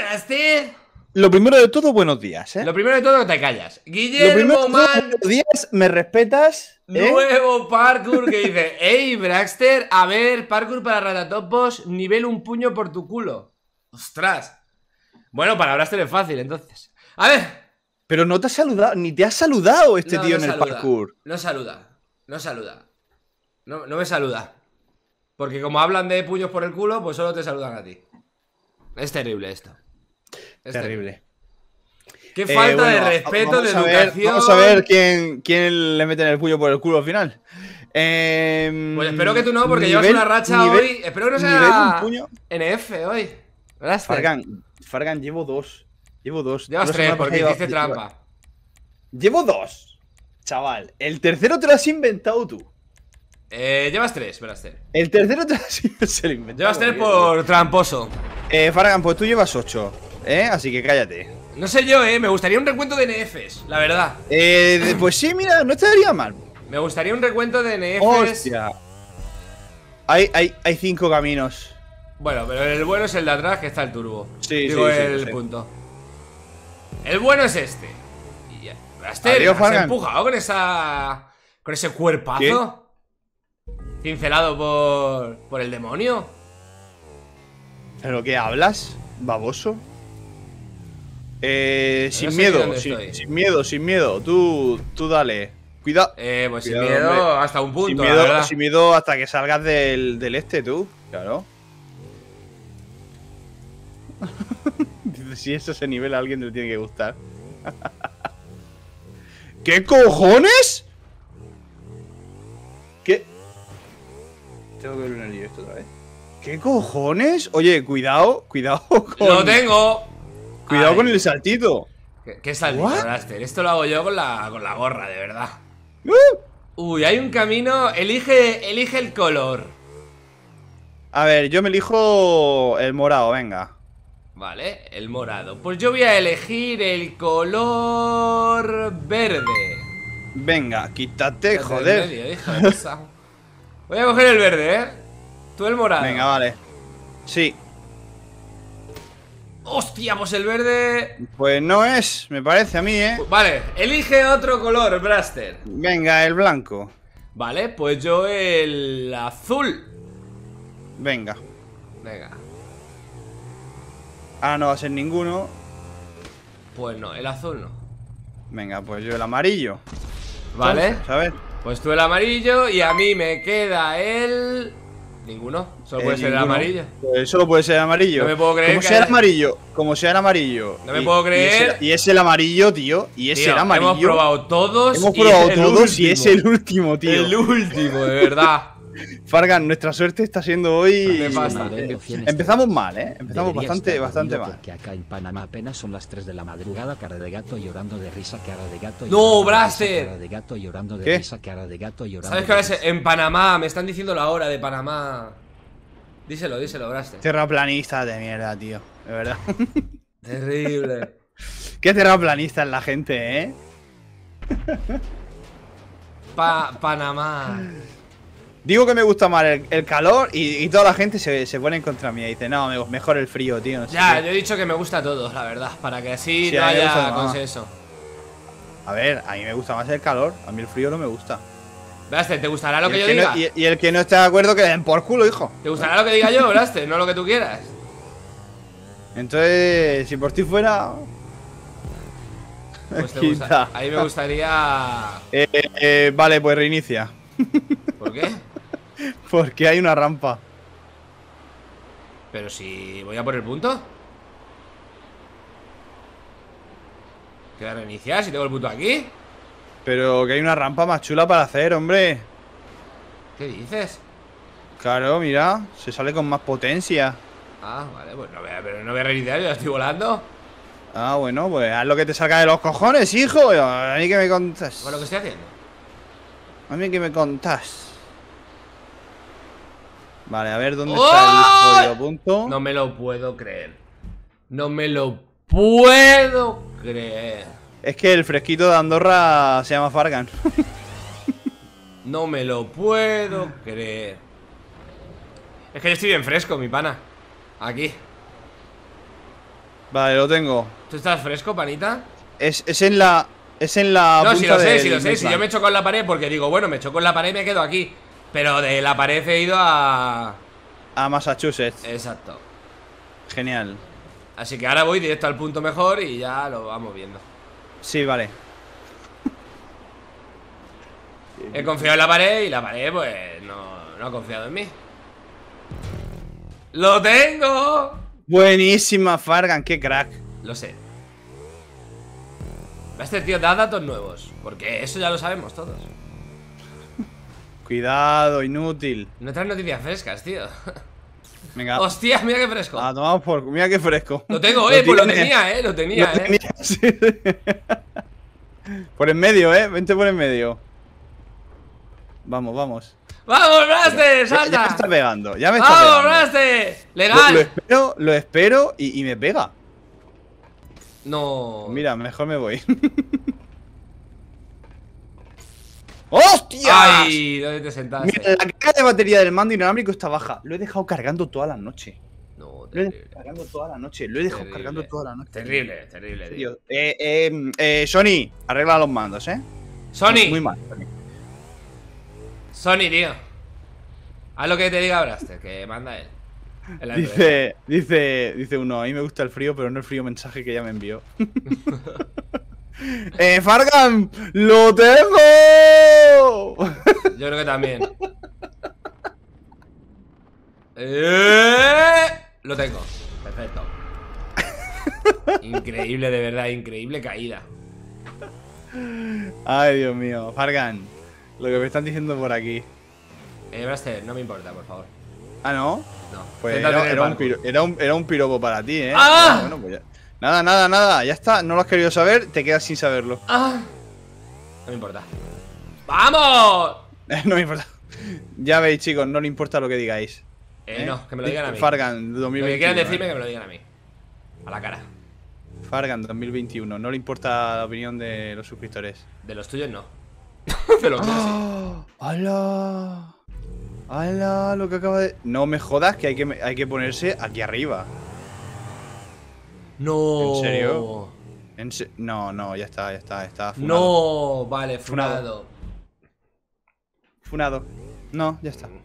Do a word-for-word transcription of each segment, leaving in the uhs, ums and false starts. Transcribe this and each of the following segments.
Braster. Lo primero de todo, buenos días, ¿eh? Lo primero de todo, te callas. Lo Guillermo primero de todo, Man, buenos días, me respetas, ¿eh? nuevo parkour que dice: Ey, Braxter, a ver, parkour para ratatopos, nivel un puño por tu culo. Ostras. Bueno, para Braxter es fácil, entonces. A ver. Pero no te has saludado, ni te has saludado este No, tío no en el saluda, parkour. No saluda, no saluda. No, no me saluda. Porque como hablan de puños por el culo, pues solo te saludan a ti. Es terrible esto. Es Terrible. Qué Eh, falta bueno, de respeto, de vamos a ver- educación. Vamos a ver quién, quién le mete el puño por el culo al final. Eh, Pues espero que tú no, porque nivel- llevas una racha nivel- hoy. Espero que no nivel sea un puño. N F hoy. Braster. Fargan, Fargan, llevo dos. Llevo dos. Llevas Tú la tres semana porque pasada hiciste lleva- trampa. Llevo dos. Chaval, el tercero te lo has inventado tú. Eh, llevas tres, Braster. El tercero te lo has se lo inventado. Llevas tres Dios, por tramposo. Eh, Fargan, pues tú llevas ocho, ¿eh? Así que cállate. No sé yo, eh. Me gustaría un recuento de N Fs, la verdad. Eh, de- pues sí, mira, no estaría mal. Me gustaría un recuento de N Fs. Hostia. Hay, hay, hay cinco caminos. Bueno, pero el bueno es el de atrás, que está el turbo. Sí, Digo, sí, sí, el lo sé. punto. El bueno es este. Y ya. Braster, Adiós, ¿has Fargan. empujado con esa. con ese cuerpazo? Cincelado por. por el demonio. ¿Pero qué hablas? ¿Baboso? Eh, sin sé miedo, dónde sin, estoy. sin miedo, sin miedo. Tú, tú dale. Cuidado. Eh, pues Cuidado, sin miedo hombre. hasta un punto, sin la miedo, verdad. sin miedo hasta que salgas del, del este, tú. Claro. Dice, si eso se nivela a alguien le tiene que gustar. ¿Qué cojones? ¿Qué? Tengo que ver un anillo esto otra vez. ¿Qué cojones? Oye, cuidado, cuidado con. ¡Lo tengo! Cuidado Ay, con el saltito. ¿Qué, qué saltito, What? Braster? Esto lo hago yo con la, con la gorra, de verdad. ¡Uh! Uy, hay un camino. Elige, elige el color. A ver, yo me elijo el morado, venga. Vale, el morado. Pues yo voy a elegir el color verde. Venga, quítate, Fíjate, en joder. medio, hija de puta. Voy a coger el verde, ¿eh? Tú el morado. Venga, vale. Sí, Hostia, pues el verde. pues no es, me parece a mí, ¿eh? Vale, elige otro color, Braster. Venga, el blanco. Vale, pues yo el azul. Venga. Venga. Ahora no va a ser ninguno. Pues no, el azul no. Venga, pues yo el amarillo. Vale. Entonces, a ver. Pues tú el amarillo y a mí me queda el... Ninguno, solo puede Eh, ser el ninguno. amarillo. Pues solo puede ser el amarillo. No me puedo creer Como que sea el haya- amarillo, como sea el amarillo. No me puedo creer. Y es, el, y es el amarillo, tío. Y es Tío, el amarillo. hemos probado todos. Hemos y probado es el todos y es último. el último, tío. El último, de verdad. Fargan, nuestra suerte está siendo hoy. Me pasa. Empezamos mal, ¿eh? Empezamos Debería bastante, estar bastante dormido mal. porque acá en Panamá apenas son las tres de la madrugada, cara de gato llorando de risa, cara de gato No, llorando de risa, Braster. cara de gato llorando de ¿Qué? risa, cara de gato llorando ¿Sabes de qué ahora risa. es en Panamá? Me están diciendo la hora de Panamá. Díselo, díselo, Braster. Terraplanista de mierda, tío. De verdad. Terrible. Qué terraplanista es la gente, ¿eh? Pa Panamá. Digo que me gusta más el, el calor y, y toda la gente se, se pone en contra mía y dice, no, me- mejor el frío, tío. No sé Ya, qué. yo he dicho que me gusta a todos, la verdad. Para que así Sí, no a mí me gusta haya más. consenso. A ver, a mí me gusta más el calor. A mí el frío no me gusta. Braster, ¿te gustará lo Y que el yo que diga? no- y, y el que no esté de acuerdo, que le den por culo, hijo. ¿Te gustará lo que diga yo, Braster? No lo que tú quieras. Entonces, si por ti fuera. Pues te Quita. gusta. A mí me gustaría. Eh, eh, vale, pues reinicia. ¿Por qué? Porque hay una rampa. Pero si voy a por el punto. ¿Qué voy a reiniciar si tengo el punto aquí? Pero que hay una rampa más chula para hacer, hombre. ¿Qué dices? Claro, mira, se sale con más potencia. Ah, vale, pues no voy a, pero no voy a reiniciar, yo ya estoy volando. Ah, bueno, pues haz lo que te salga de los cojones, hijo. A mí que me contás. Bueno, ¿qué estoy haciendo? A mí que me contás. Vale, a ver dónde ¡Oh! está el jodido punto. No me lo puedo creer. No me lo puedo creer. Es que el fresquito de Andorra se llama Fargan. No me lo puedo creer. Es que yo estoy bien fresco, mi pana. Aquí. Vale, lo tengo. ¿Tú estás fresco, panita? Es, es en la... Es en la No, punta si lo sé, del si lo sé. Si Maze yo me Bank. choco en la pared porque digo, bueno, me choco en la pared y me quedo aquí. Pero de la pared he ido a... A Massachusetts. Exacto. Genial. Así que ahora voy directo al punto mejor y ya lo vamos viendo. Sí, vale. He confiado en la pared y la pared, pues, no, no ha confiado en mí. ¡Lo tengo! Buenísima, Fargan, qué crack. Lo sé. Este tío da datos nuevos, porque eso ya lo sabemos todos. Cuidado, inútil. No traes noticias frescas, tío. Venga. Hostia, mira qué fresco. Ah, tomamos por... Mira qué fresco. Lo tengo, eh, pues lo tienes. tenía, eh, lo tenía, Lo eh. tenía, sí. Por en medio, eh. Vente por en medio. Vamos, vamos. ¡Vamos, Blaster! Ya, ya me ¡Salta! está pegando. Ya me está ¡Vamos, pegando. Blaster! Lo, ¡Legal! lo espero, lo espero y, y me pega. No. Mira, mejor me voy. ¡Hostia! ¡Ay! ¿Dónde te sentaste? Mira, la carga de batería del mando inalámbrico está baja. Lo he dejado cargando toda la noche. No, Lo he terrible. dejado cargando toda la noche. Lo he dejado Terrible. cargando toda la noche. Terrible, terrible, tío. Tío, eh, eh, eh, Sony, arregla los mandos, ¿eh? Sony, Muy mal, Sony. Sony, tío. Haz lo que te diga Blaster, que manda él. En la empresa. Dice, dice, dice uno, a mí me gusta el frío, pero no el frío mensaje que ya me envió. ¡Eh, Fargan! ¡Lo tengo! Yo creo que también. Eh, Lo tengo. Perfecto. Increíble, de verdad, increíble caída. Ay, Dios mío. Fargan, lo que me están diciendo por aquí. Eh, Blaster, no me importa, por favor. Ah, ¿no? No. Pues Céntrate en era, el era un parkour. piro- era, un, era un piropo para ti, ¿eh? ¡Ah! Bueno, pues ya. Nada, nada, nada. Ya está. No lo has querido saber, te quedas sin saberlo. Ah. No me importa. ¡Vamos! No me importa. Ya veis, chicos, no le importa lo que digáis. Eh, no, que me lo digan a mí. Fargan Lo dos mil veintiuno. que quieran decirme, ¿eh? que me lo digan a mí. A la cara. Fargan dos mil veintiuno. No le importa la opinión de los suscriptores. De los tuyos no. De los míos sí. ¡Ah! ¡Hala! ¡Hala! Lo que acaba de. No me jodas que hay que, hay que ponerse aquí arriba. No. ¿En serio? En se- No, no, ya está, ya está, está. Funado. No, vale, funado. Funado. No, ya está.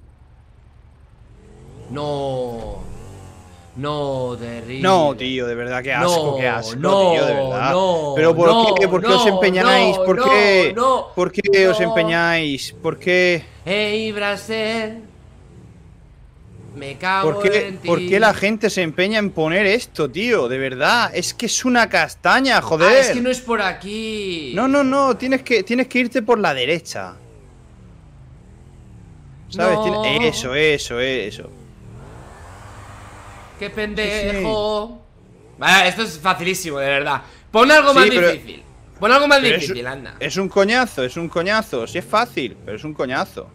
No. No, terrible. No, tío, de verdad, qué asco, No, qué asco, no, tío, de verdad. no, Pero ¿por no, qué? ¿Por qué no, os empeñáis? no, ¿Por no, qué? no, ¿Por qué os no. empeñáis? ¿Por qué? Ey, Braser. Me cago ¿Por qué, en ti. ¿Por qué la gente se empeña en poner esto, tío? De verdad, es que es una castaña, joder. Ah, es que no es por aquí. No, no, no, tienes que, tienes que irte por la derecha. ¿Sabes? No. Tiene- Eso, eso, eso. Qué pendejo. Vale, esto es facilísimo, de verdad. Pon algo Sí, más pero- difícil. Pon algo más Pero es- difícil, anda. Es un coñazo, es un coñazo. Sí es fácil, pero es un coñazo.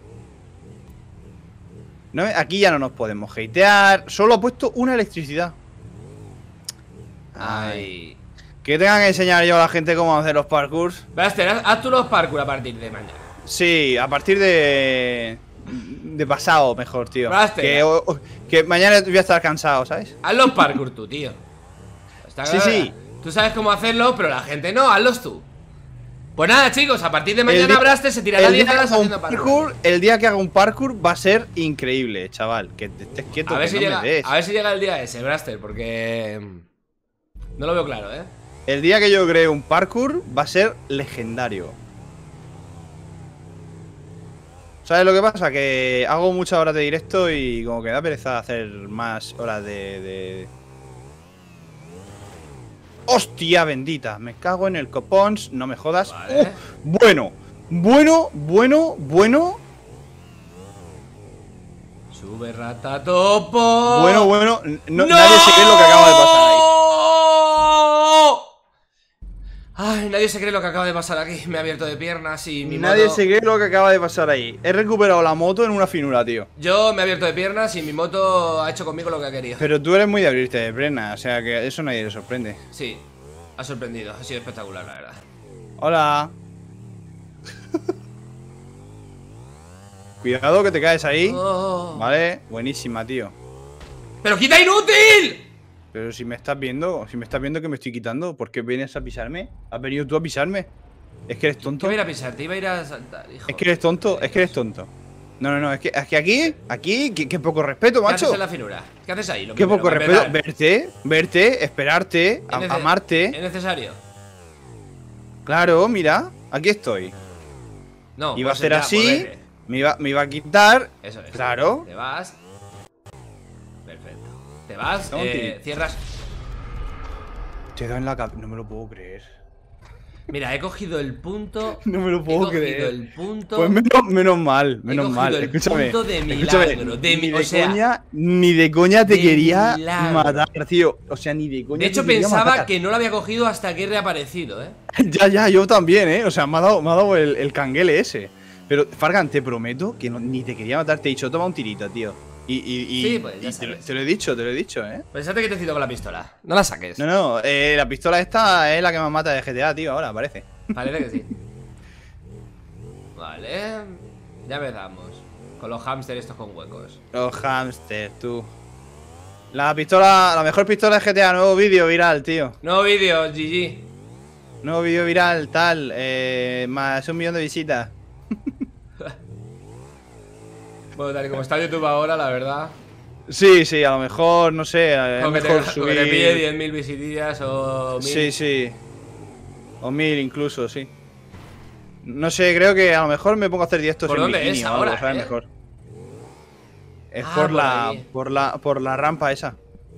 No, aquí ya no nos podemos hatear. Solo ha puesto una electricidad. Ay. Que tengan que enseñar yo a la gente cómo hacer los parkours. Blaster, haz, haz tú los parkour a partir de mañana. Sí, a partir de. De pasado, mejor, tío. Blaster. Que, o- o- que mañana voy a estar cansado, ¿sabes? Haz los parkour tú, tío. Está Sí, claro, sí. ¿verdad? Tú sabes cómo hacerlo, pero la gente no, hazlos tú. Pues nada, chicos, a partir de mañana día- Blaster se tirará el diez día que horas haga un haciendo parkour. parkour, el día que haga un parkour va a ser increíble, chaval. Que te estés quieto, A ver, que si no llega, me des. a ver si llega el día ese, Blaster, porque mm, no lo veo claro, ¿eh? El día que yo cree un parkour va a ser legendario. ¿Sabes lo que pasa? Que hago muchas horas de directo y como que da pereza hacer más horas de... de... ¡Hostia bendita! Me cago en el copons, no me jodas. Vale. Uh, bueno, bueno, bueno, bueno. Sube ratatopo. Bueno, bueno. No, Nadie se cree lo que acaba de pasar ahí. Ay, nadie se cree lo que acaba de pasar aquí. Me he abierto de piernas y mi Nadie moto... se cree lo que acaba de pasar ahí. He recuperado la moto en una finura, tío. Yo me he abierto de piernas y mi moto ha hecho conmigo lo que ha querido. Pero tú eres muy de abrirte de prena, o sea que eso nadie le sorprende. Sí, ha sorprendido, ha sido espectacular, la verdad. Hola. Cuidado que te caes ahí. Oh. Vale, buenísima, tío. ¡Pero quita inútil! Pero si me estás viendo, si me estás viendo que me estoy quitando, ¿por qué vienes a pisarme? ¿Has venido tú a pisarme? Es que eres tonto. ¿Qué iba a ir a pisar? Te iba a ir a saltar, hijo. Es que eres tonto, es que eres tonto. No, no, no, es que, es que aquí, aquí, qué, qué poco respeto, ¿Qué haces macho. en la finura? ¿Qué haces ahí? Lo Qué primero, poco para respeto. empezar. Verte, verte, esperarte, a- ¿Es nece- amarte. ¿Es necesario? Claro, mira, aquí estoy. No. Iba a pues hacer ya, así, pues vete. me iba, me iba a quitar. Eso es. Claro. Te vas. Perfecto. Te vas, Toma un eh, tirito. cierras. Te he dado en la cabeza. No me lo puedo creer. Mira, he cogido el punto. No me lo He puedo cogido creer. el punto. Pues menos, menos mal, menos cogido mal. el Escúchame. punto de escúchame, milagro, de mi- ni o de sea, coña, ni de coña te de quería milagro. matar, tío. O sea, ni de coña. De hecho, te quería pensaba matar. que no lo había cogido hasta que he reaparecido, ¿eh? Ya, ya, yo también, ¿eh? O sea, me ha dado, me ha dado el, el canguele ese. Pero, Fargan, te prometo que no- ni te quería matar. Te he dicho, toma un tirito, tío. Y, y, y, Sí, pues ya y te, lo, sabes. te lo he dicho, te lo he dicho, ¿eh? Pensate que te cito con la pistola. No la saques. No, no, eh, la pistola esta es la que más mata de G T A, tío, ahora, parece. Parece que sí. Vale. Ya empezamos. Con los hámster estos con huecos. Los hamsters, tú. La pistola, la mejor pistola de G T A, nuevo vídeo viral, tío. Nuevo vídeo, G G. Nuevo vídeo viral, tal, eh, más un millón de visitas. Bueno, tal y como está YouTube ahora, la verdad. Sí, sí, a lo mejor, no sé, es Con que te, mejor con que te pille subir. diez mil visitillas o mil. Sí, sí. O mil incluso, sí. No sé, creo que a lo mejor me pongo a hacer directos ¿Por en dónde bikini es o algo, ahora, ¿sabes? eh? Mejor. Es Ah, por, por la, ahí. por la por la rampa esa.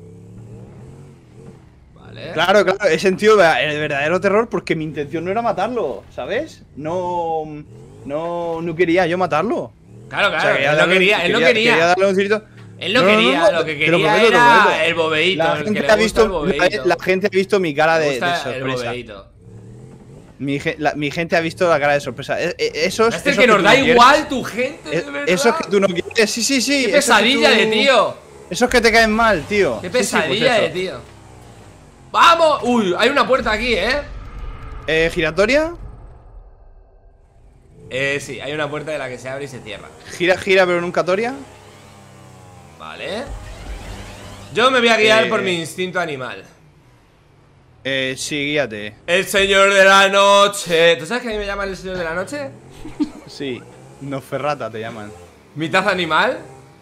Vale. Claro, claro, he sentido el verdadero terror porque mi intención no era matarlo, ¿sabes? No no no quería yo matarlo. Claro, O sea, claro. quería Él no darle- quería, él no quería- quería. quería darle un tirito. Él no No, no, no, quería, no, lo que te lo quería prometo, te lo era prometo. el bobeíto. La el que gente, le ha gusta visto, el bobeíto. la, la gente ha visto mi cara Le de, de gusta el sorpresa. bobeíto. Mi, ge- la- mi gente ha visto la cara de sorpresa. E- e- Esos, Este esos que nos tú da no quieres. igual tu gente, E- de verdad. Esos que tú no quieres. Sí, sí, sí. Qué esos que pesadilla tú- de tío. Esos que te caen mal, tío. Qué Sí, sí, pues pesadilla de eso. tío. ¡Vamos! Uy, hay una puerta aquí, ¿eh? Eh, ¿giratoria? Eh, sí, hay una puerta de la que se abre y se cierra. Gira, gira, pero nunca toria. Vale. Yo me voy a guiar Eh. por mi instinto animal. Eh, sí, guíate. El señor de la noche. ¿Tú sabes que a mí me llaman el señor de la noche? Sí. No ferrata te llaman. ¿Mitad animal?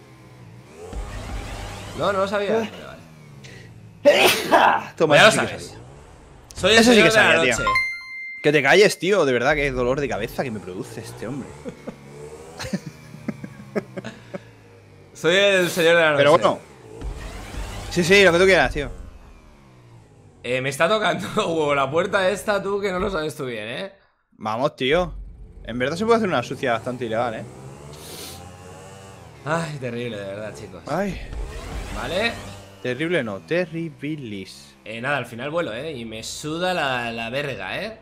No, no lo sabía. Vale, vale. Toma, Pues ya lo eso sí que sabes. sabía. Soy el Eso sí señor que de la sabía, noche. tío. Que te calles, tío. De verdad, que dolor de cabeza que me produce este hombre. Soy el señor de la noche. Pero bueno. Sí, sí, lo que tú quieras, tío. Eh, me está tocando huevo, la puerta esta, tú, que no lo sabes tú bien, ¿eh? Vamos, tío. En verdad se puede hacer una sucia bastante ilegal, ¿eh? Ay, terrible, de verdad, chicos. Ay. Vale. Terrible no, terribilis. Eh, nada, al final vuelo, ¿eh? Y me suda la, la verga, ¿eh?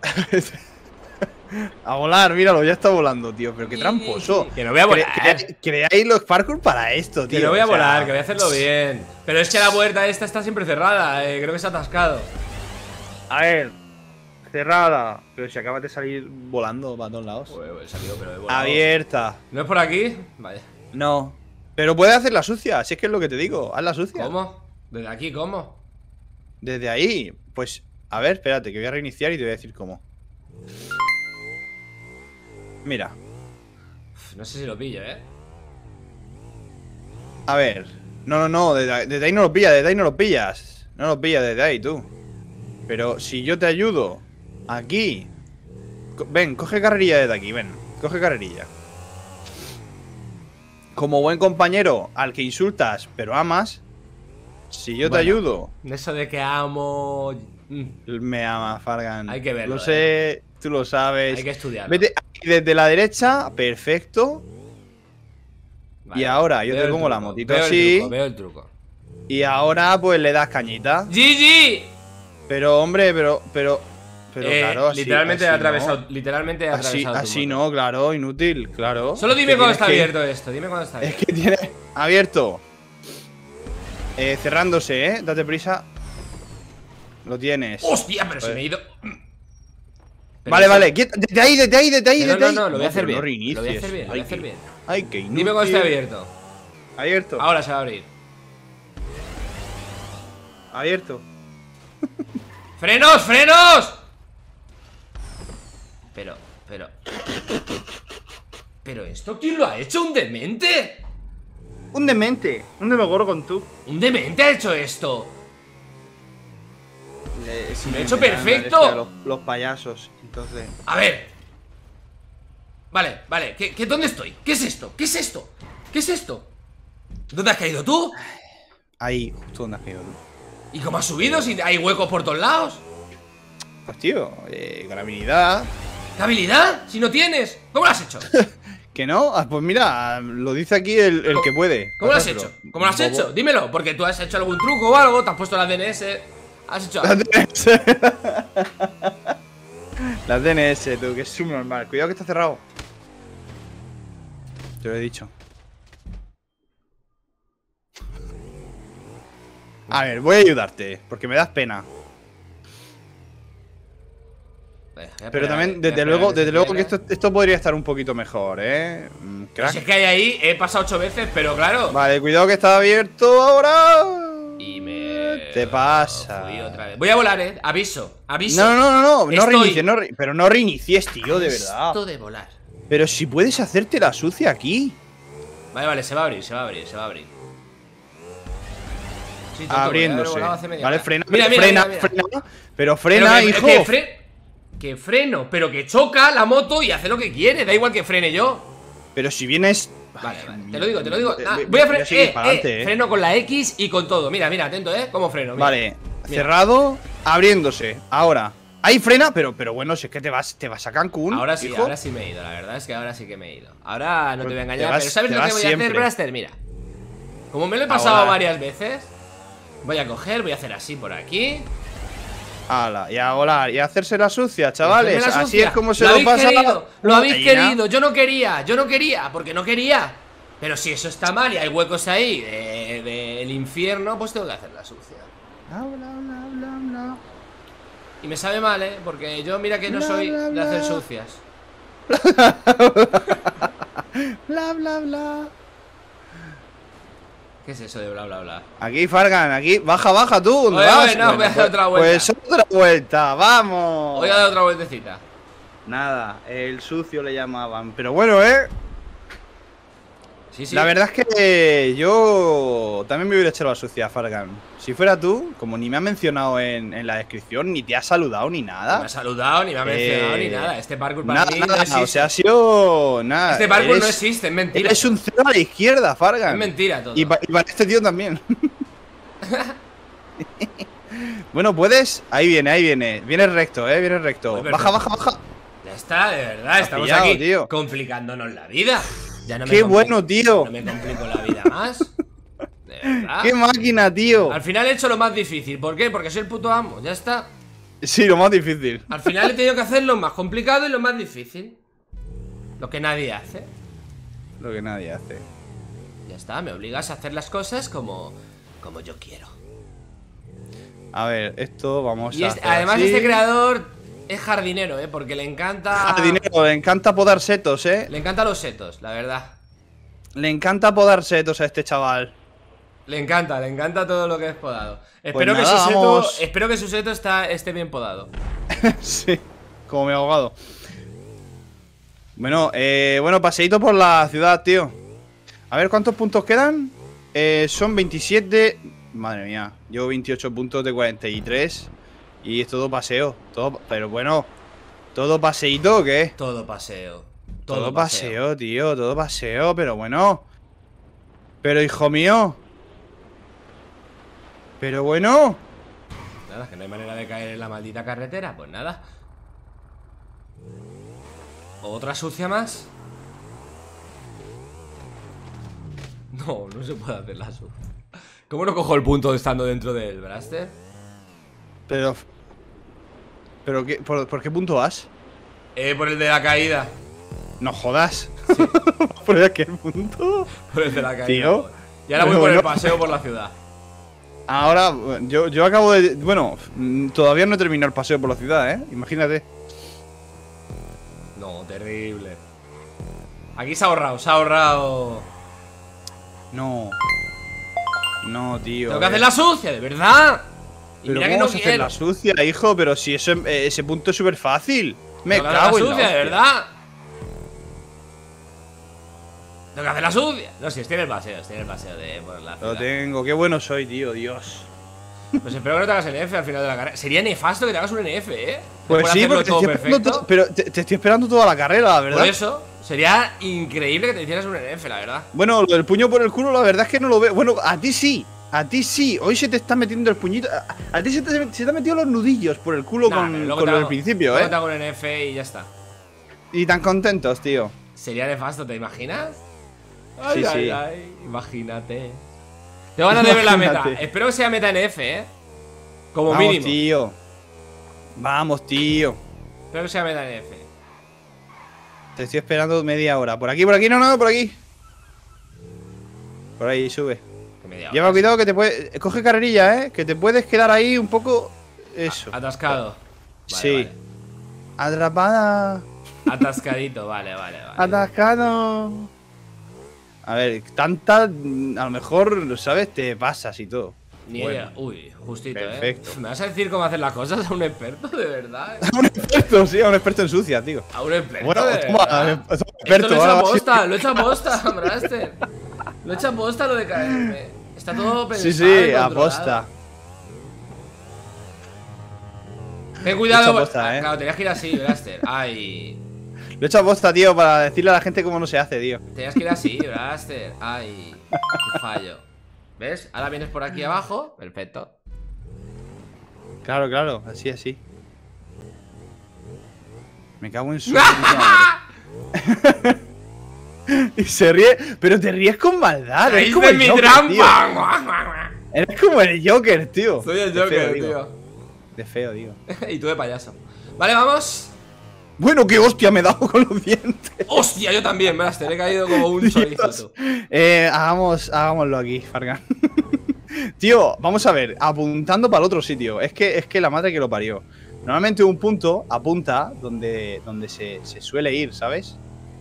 A volar, míralo, ya está volando, tío. Pero qué tramposo. Que no voy a volar. Cre- cre- creáis los parkour para esto, tío. Que no voy a o sea, volar, que voy a hacerlo bien. Pero es que la puerta esta está siempre cerrada, eh, creo que se ha atascado. A ver, cerrada. Pero si acabas de salir volando para todos lados. Joder, he salido, pero he volado. Abierta. ¿No es por aquí? Vale. No. Pero puedes hacer la sucia, si es que es lo que te digo. Haz la sucia. ¿Cómo? ¿Desde aquí cómo? Desde ahí. Pues, a ver, espérate, que voy a reiniciar y te voy a decir cómo. Mira. Uf, no sé si lo pillo, ¿eh? A ver. No, no, no. Desde, desde ahí no lo pillas, desde ahí no lo pillas. No lo pillas desde ahí, tú. Pero si yo te ayudo aquí. Co- Ven, coge carrerilla desde aquí, ven. Coge carrerilla. Como buen compañero al que insultas, pero amas. Si yo te Bueno. ayudo. Eso de que amo... mm, Me ama, Fargan. Hay que verlo, Lo sé, tú lo sabes. hay que estudiarlo. Vete aquí desde la derecha, perfecto. Vale, Y ahora yo veo te el pongo la truco, motito veo el así. truco, veo el truco. Y ahora pues le das cañita. ¡G G! Pero hombre, pero, pero, pero Eh, claro, así, literalmente he así atravesado, no. literalmente he Así, atravesado tu así moto. no, claro, inútil, claro. Solo dime Que cuando tienes está que- abierto esto, dime cuando está Es abierto. que tiene abierto. Eh, cerrándose, eh. Date prisa. Lo tienes. ¡Hostia! Pero se Joder. me he ido. Pero Vale, eso- vale, quieta- desde ahí, desde ahí, desde ahí, Pero desde no, ahí. no, lo voy a hacer pero bien. no Lo voy a reinicies. hacer bien, lo voy a Ay, hacer qué- bien. Ay, qué inútil. Dime cuando esté abierto. Abierto. Ahora se va a abrir. abierto. ¡Frenos, frenos! Pero, pero... ¿Pero esto quién lo ha hecho? ¿Un demente? Un demente, un demogorgon tú. ¿Un demente ha hecho esto? Eh, lo me he hecho me dan perfecto. alergia a Los, los payasos, entonces. A ver. Vale, vale, ¿Qué, qué, ¿dónde estoy? ¿Qué es esto? ¿Qué es esto? ¿Qué es esto? ¿Dónde has caído tú? Ahí, justo donde has caído tú. ¿Y cómo has subido si hay huecos por todos lados? Pues tío, eh, con habilidad. ¿Qué habilidad? Si no tienes. ¿Cómo lo has hecho? ¿Que no? Ah, pues mira, lo dice aquí el, el que puede. ¿Cómo lo has Pásaselo. hecho? ¿Cómo lo has Bobo. hecho? Dímelo, porque tú has hecho algún truco o algo, te has puesto la D N S. Has hecho La algo. D N S. La D N S, tú, que es subnormal. Cuidado que está cerrado. Te lo he dicho. A ver, voy a ayudarte, porque me das pena. Pero también, desde luego, desde luego que esto, esto podría estar un poquito mejor, ¿eh? Mm, crack. Si es que hay ahí, he pasado ocho veces, pero claro. Vale, cuidado que está abierto ahora. Y me. Te pasa. Fui otra vez. Voy a volar, eh. Aviso, aviso. No, no, no, no, no Estoy- reinicies, no re- pero no reinicies, tío, de verdad. Esto de volar. Pero si puedes hacerte la sucia aquí. Vale, vale, se va a abrir, se va a abrir, se va a abrir. Sí, tonto, Abriéndose. podría haber volado hace media Vale, hora. frena, Mira, mira, frena, mira, mira. frena. Pero frena, Pero que, hijo. Que, fre- que freno, pero que choca la moto y hace lo que quiere. Da igual que frene yo. Pero si vienes. Vale, vale. Te lo digo, te lo digo. Eh, Ah, voy- voy a voy a frenar. seguir Eh, para adelante, eh, eh. freno con la X y con todo. Mira, mira, atento, ¿eh? ¿Cómo freno? Mira. Vale, Mira. cerrado, abriéndose. Ahora. Ahí frena, pero, pero bueno, si es que te vas, te vas a Cancún. Ahora sí, hijo. ahora sí me he ido. La verdad es que ahora sí que me he ido. Ahora no Pues te voy a te engañar, vas- pero ¿sabes te lo que vas voy a hacer, siempre. Braster? Mira. Como me lo he A pasado volar. varias veces, voy a coger, voy a hacer así por aquí. Ala, y a volar, y a hacerse la sucia, chavales. Hacerme la Así sucia. es como se lo lo, habéis pasa. querido, lo habéis Gallina. querido. Yo no quería, yo no quería, porque no quería. Pero si eso está mal y hay huecos ahí de- del infierno, pues tengo que hacer la sucia. Bla, bla, bla, bla, bla. Y me sabe mal, ¿eh? Porque yo mira que no Bla, soy bla, de hacer bla. sucias. Bla, bla, bla. ¿Qué es eso de bla, bla, bla? Aquí, Fargan, aquí. Baja, baja tú. ¿Dónde Oye, vas? oye, no, voy a dar pues, otra vuelta. Pues otra vuelta, vamos. Voy a dar otra vueltecita. Nada, el sucio le llamaban. Pero bueno, ¿eh? Sí, sí. La verdad es que yo también me hubiera echado la sucia, Fargan. Si fuera tú, como ni me ha mencionado en, en la descripción, ni te ha saludado ni Ni me nada. ha saludado, ni me ha mencionado, Eh, ni nada. Este parkour para Nada, mí nada, no existe. o sea, ha sido. Nada. Este parkour eres- no existe, es mentira. Eres un cero a la izquierda, Fargan. Es mentira todo. Y, pa- y para este tío también. Bueno, puedes. Ahí viene, ahí viene. Viene recto, eh. Viene recto. Muy Baja, perfecto. baja, baja. Ya está, de verdad, estamos pillado, aquí tío. complicándonos la vida. Ya no me Qué compli- bueno, tío. No me complico la vida más. De verdad. ¡Qué máquina, tío! Al final he hecho lo más difícil. ¿Por qué? Porque soy el puto amo. Ya está. Sí, lo más difícil. Al final he tenido que hacer lo más complicado y lo más difícil. Lo que nadie hace. Lo que nadie hace. Ya está, me obligas a hacer las cosas como, como yo quiero. A ver, esto vamos Y a. este- hacer además así. este creador es jardinero, ¿eh? Porque le encanta... Ah, dinero, le encanta podar setos, eh. Le encanta los setos, la verdad. Le encanta podar setos a este chaval. Le encanta, le encanta todo lo que es podado. Espero, Pues que, nada, su seto, vamos. espero que su seto está, esté bien podado. Sí, como mi abogado. Bueno, eh, bueno, paseíto por la ciudad, tío. A ver, ¿cuántos puntos quedan? Eh, son veintisiete. Madre mía, llevo veintiocho puntos de cuarenta y tres. Y es todo paseo. Todo, pero bueno, ¿todo paseíto o qué? Todo paseo. Todo, Todo, paseo, tío, todo paseo, pero bueno. Pero hijo mío. Pero bueno. Nada, que no hay manera de caer en la maldita carretera. Pues nada. ¿Otra sucia más? No, no se puede hacer la sucia. ¿Cómo no cojo el punto estando dentro del Braster? Pero. ¿Pero qué, por, por qué punto vas? Eh, por el de la caída. No jodas. ¿Por qué punto? Por el de la caída. Tío. Y ahora voy Pero por el bueno. paseo por la ciudad. Ahora, yo, yo acabo de. Bueno, mm, todavía no he terminado el paseo por la ciudad, ¿eh? Imagínate. No, terrible. Aquí se ha ahorrado, se ha ahorrado. No. No, tío. Tengo que eh. hacer la sucia, de verdad. Y Pero mira ¿cómo que no vas a hacer quiero. la sucia, hijo? Pero si eso, eh, ese punto es súper fácil. Me Tengo que hacer cago la en la sucia, de hostia. verdad. Tengo que hacer la sucia. No, si estoy en el paseo, estoy en el paseo de por la Lo ciudad. tengo. Qué bueno soy, tío. Dios. Pues espero que no te hagas N F al final de la carrera. Sería nefasto que te hagas un N F, ¿eh? Pues Después de sí, hacerlo porque te todo estoy, esperando perfecto. to- pero te, te estoy esperando toda la carrera, la verdad. Por eso, sería increíble que te hicieras un N F, la verdad. Bueno, lo del puño por el culo, la verdad es que no lo veo. Bueno, a ti sí. A ti sí. Hoy se te está metiendo el puñito. A, a ti se te, se te han metido los nudillos por el culo Nah, pero con, luego con te lo del hago- principio, luego ¿eh? te hago un N F y ya está. Y tan contentos, tío. Sería nefasto, ¿te imaginas? Ay, Sí, ay, sí. ay, imagínate. Te van a deber la meta. Imagínate. Espero que sea meta N F, ¿eh? Como Vamos, mínimo. tío. Vamos, tío. Espero que sea meta N F. Te estoy esperando media hora. Por aquí, por aquí, no, no, por aquí. Por ahí, sube. Que media hora. Lleva cuidado que te puede. Coge carrerilla, eh. Que te puedes quedar ahí un poco. Eso. Atascado. Vale, sí. vale. Atrapada. Atascadito, vale, vale, vale. Atascado. A ver, tanta. A lo mejor, ¿sabes? Te pasas y todo. Ni Bueno. idea. Uy, justito, Perfecto. ¿eh? ¿Me vas a decir cómo hacer las cosas a un experto, de verdad? A un experto, sí, a un experto en sucia, tío. A un experto. Bueno, de toma, verdad. eh, toma, Esto experto. lo he hecho ahora a vas a- posta, lo he hecho a posta, Braster. Lo he hecho a posta lo de caerme. Está todo pensado. Sí, sí, y controlado. aposta. Ten cuidado, Lo he hecho a posta, ah, eh. claro, tenías que ir así, Braster. Ay. Lo he hecho a posta, tío, para decirle a la gente cómo no se hace, tío. Tenías que ir así, Braster. Ay. Qué fallo. ¿Ves? Ahora vienes por aquí abajo. Perfecto. Claro, claro, así, así. Me cago en su puta madre. Y se ríe, pero te ríes con maldad. Eres ¡Caíste como en el mi Joker, trampa! tío. Eres como el Joker, tío. Soy el De Joker, feo, digo. tío. De feo, digo. Y tú de payaso. Vale, vamos. Bueno, qué hostia me he dado con los dientes. ¡Hostia! Yo también, Braster. He caído como un chorizo, tú. Eh, hagamos, hagámoslo aquí, Fargan. Tío, vamos a ver, apuntando para el otro sitio. Es que, es que la madre que lo parió. Normalmente un punto apunta donde, donde se, se suele ir, ¿sabes?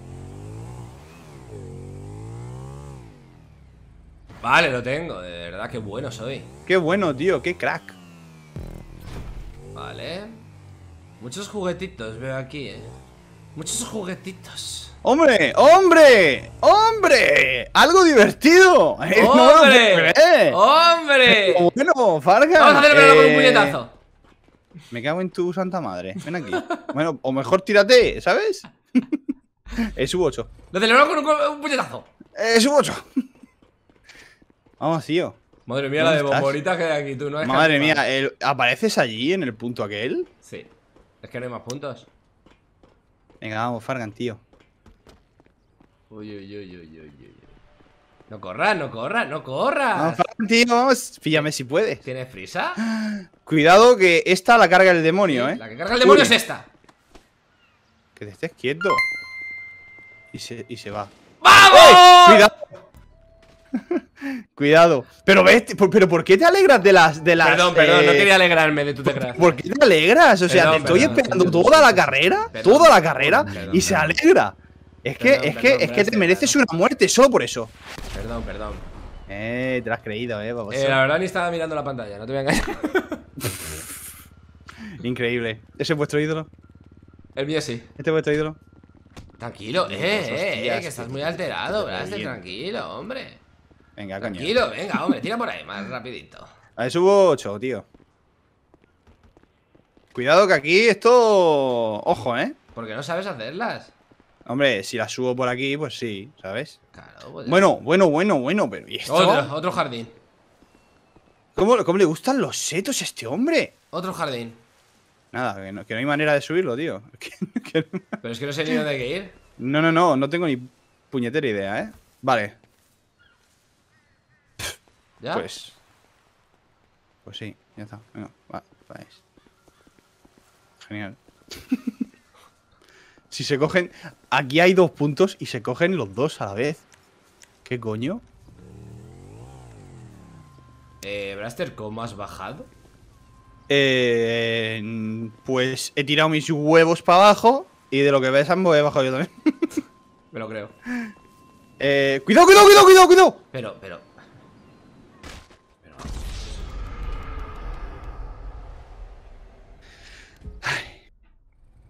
Vale, lo tengo. De verdad, qué bueno soy. Qué bueno, tío, qué crack. Vale. Muchos juguetitos veo aquí, eh. Muchos juguetitos. ¡Hombre! ¡Hombre! ¡Hombre! ¡Algo divertido! Eh, no me lo puedo ¡Hombre! creer. ¡Hombre! Bueno, Fargan. Vamos a celebrarlo con un eh, puñetazo. Me cago en tu santa madre. Ven aquí. Bueno, o mejor tírate, ¿sabes? Es u ocho. Lo celebramos con un, un puñetazo. Es u ocho. Vamos, tío. Madre mía, la ¿Dónde de estás? bombonitas que hay aquí, tú. No es Madre que- mía, el- ¿apareces allí en el punto aquel? Sí. Es que no hay más puntos. Venga, vamos, Fargan, tío. Uy, uy, uy, uy, uy, uy. No corras, no corras, no Vamos, corras. Fargan, tío, vamos. Píllame si puedes. ¿Tienes prisa? Cuidado que esta la carga el demonio, ¿eh? La que carga el demonio Uy. es esta. Que te estés quieto. Y se, y se va. ¡Vamos! Cuidado. Cuidado. Pero ves, por- pero ¿por qué te alegras de las de las Perdón, perdón, no eh, quería alegrarme de tu ¿por, desgracia. por qué te alegras? O sea, Perdón, te estoy perdón, esperando perdón, toda la perdón, carrera, perdón, toda la carrera perdón, y se perdón. alegra. Es que Perdón, es que perdón, es que te gracias, mereces perdón. una muerte solo por eso. Perdón, perdón. Eh, te lo has creído, eh, baboso. Eh, la verdad ni estaba mirando la pantalla, no te voy a engañar. Increíble. ¿Ese es vuestro ídolo? El mío sí. ¿Este es vuestro ídolo? Tranquilo, eh, eh, eh, Hostias, que estás tío. muy alterado, Braster, Bien. tranquilo, hombre. Venga, coño. Tranquilo, venga, hombre, tira por ahí, más rapidito. A ver, subo ocho, tío. Cuidado que aquí esto... Ojo, ¿eh? Porque no sabes hacerlas. Hombre, si la subo por aquí, pues sí, ¿sabes? Claro, pues ya. Bueno, bueno, bueno, bueno, pero ¿y esto? Otro, otro jardín. ¿Cómo, cómo le gustan los setos a este hombre? Otro jardín. Nada, que no, que no hay manera de subirlo, tío. Que- que no- Pero es que no sé ni dónde hay que ir. No, no, no, no tengo ni puñetera idea, ¿eh? Vale, ¿Ya? pues... Pues sí, ya está. Venga, va, vais. Genial. Si se cogen... Aquí hay dos puntos y se cogen los dos a la vez. ¿Qué coño? Eh, Braster, ¿cómo has bajado? Eh, pues he tirado mis huevos para abajo y de lo que ves ambos he bajado yo también. Me lo creo. Eh, cuidado, cuidado, cuidado, cuidado, cuidado. Pero, pero. Pero.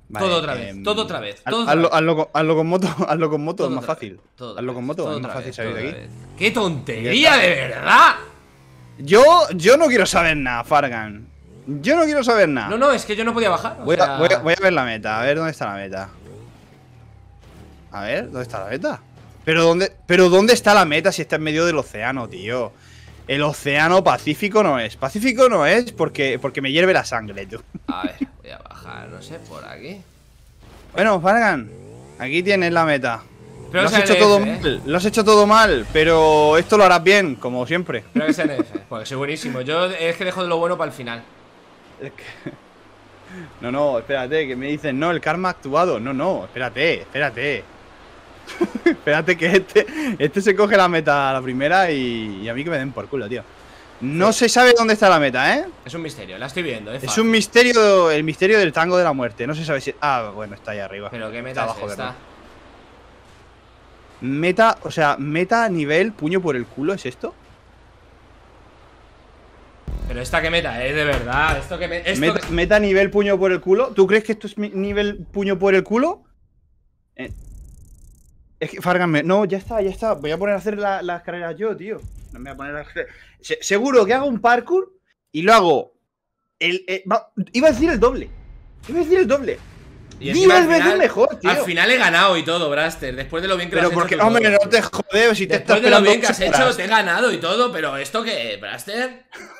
Vale, todo otra vez, em, todo otra vez. haz- Todo otra hazlo, vez. hazlo con- hazlo con moto, hazlo con moto, Todo es más otra fácil. vez, todo otra Hazlo con vez, moto, todo es más otra fácil vez, salir de todo aquí. otra vez. ¡Qué tontería, de verdad! Yo, yo no quiero saber nada, Fargan. Yo no quiero saber nada. No, no, es que yo no podía bajar. o Voy, sea, a, voy, a, voy a ver la meta, a ver dónde está la meta. A ver, ¿dónde está la meta? Pero dónde, pero ¿dónde está la meta si está en medio del océano, tío? El océano Pacífico no es. Pacífico no es porque, porque me hierve la sangre, tú. A ver, voy a bajar, no sé, por aquí. Bueno, Fargan, aquí tienes la meta. Pero Lo has que hecho sea todo N F, ¿eh? mal, lo has hecho todo mal, pero esto lo harás bien, como siempre. Espero que sea N F, porque soy buenísimo. Yo es que dejo de lo bueno para el final. Es que- No, no, espérate, que me dicen, no, el karma ha actuado. No, no, espérate, espérate. Espérate que este, este se coge la meta a la primera y, y a mí que me den por culo, tío. No se sabe dónde está la meta, ¿eh? Es un misterio, la estoy viendo, es Es fácil. un misterio, el misterio del tango de la muerte. No se sabe si... Ah, bueno, está ahí arriba. Pero qué Está meta abajo, es esta. ¿verdad? Meta, o sea, meta nivel puño por el culo, ¿es esto? Pero esta qué meta es, de verdad. Esto que me. Esto Meta, que- meta nivel puño por el culo. ¿Tú crees que esto es mi- nivel puño por el culo? Eh, es que, Fargan, me- no, ya está, ya está. Voy a poner a hacer la- las carreras yo, tío. No me voy a poner a hacer... Se- seguro que hago un parkour y lo hago. El, eh, va- iba a decir el doble. Iba a decir el doble. Y encima, Diez al veces final- mejor, tío. Al final he ganado y todo, Braster. Después de lo bien que lo Pero has hecho. porque, tú hombre, todo. no te jodes si te estás Después de lo esperando bien que has ocho horas. hecho, te he ganado y todo. Pero ¿esto qué, Braster?